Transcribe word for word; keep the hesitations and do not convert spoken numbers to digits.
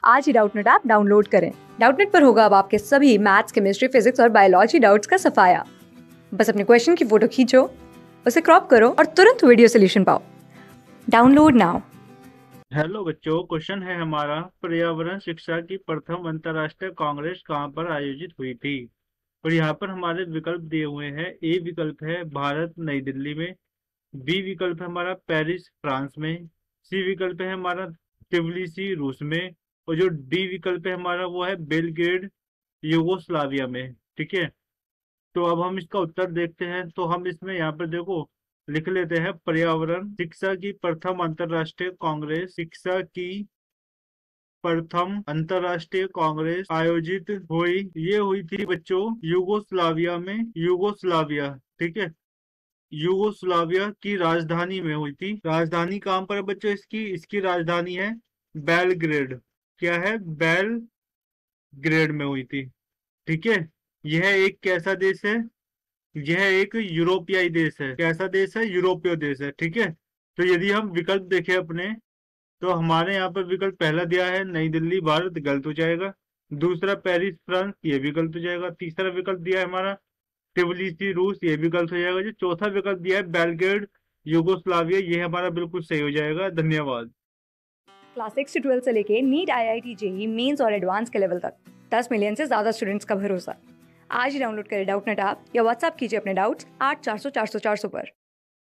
आज ही Doubtnut app download करें। डाउटनेट पर होगा अब आपके सभी मैथ्स, केमिस्ट्री, फिजिक्स और बायोलॉजी डाउट्स का सफाया। बस अपने क्वेश्चन की फोटो खींचो, उसे क्रॉप करो और तुरंत वीडियो सोल्यूशन पाओ। Download now. हेलो बच्चों, क्वेश्चन है हमारा, पर्यावरण शिक्षा की प्रथम अंतर्राष्ट्रीय कांग्रेस कहाँ पर आयोजित हुई थी। और यहाँ पर हमारे विकल्प दिए हुए हैं। ए विकल्प है भारत नई दिल्ली में, बी विकल्प है हमारा पेरिस फ्रांस में, सी विकल्प है हमारा ट्बिलिसी रूस में, और जो डी विकल्प है हमारा वो है बेलग्रेड यूगोस्लाविया में। ठीक है, तो अब हम इसका उत्तर देखते हैं। तो हम इसमें यहाँ पर देखो लिख लेते हैं, पर्यावरण शिक्षा की प्रथम अंतर्राष्ट्रीय कांग्रेस शिक्षा की प्रथम अंतर्राष्ट्रीय कांग्रेस आयोजित हुई। ये हुई थी बच्चों यूगोस्लाविया में, यूगोस्लाविया। ठीक है, यूगोस्लाविया की राजधानी में हुई थी। राजधानी कहाँ पर है बच्चों इसकी? इसकी राजधानी है बेलग्रेड। क्या है? बेलग्रेड में हुई थी। ठीक है, यह एक कैसा देश है? यह एक यूरोपियाई देश है। कैसा देश है? यूरोपीय देश है। ठीक है, तो यदि हम विकल्प देखें अपने, तो हमारे यहाँ पर विकल्प पहला दिया है नई दिल्ली भारत, गलत हो जाएगा। दूसरा पेरिस फ्रांस, ये भी गलत हो जाएगा। तीसरा विकल्प दिया है हमारा ट्बिलिसी रूस, ये भी गलत हो जाएगा। जो चौथा विकल्प दिया है बेलग्रेड यूगोस्लाविया, ये हमारा बिल्कुल सही हो जाएगा। धन्यवाद। क्लास सिक्स से ट्वेल्थ से लेके NEET, I I T, JEE Mains और एडवांस के लेवल तक दस मिलियन से ज्यादा स्टूडेंट्स का भरोसा। आज ही डाउनलोड करें डाउटनेट ऐप या व्हाट्सएप कीजिए अपने डाउट्स आठ चार सौ चार सौ चार सौ पर।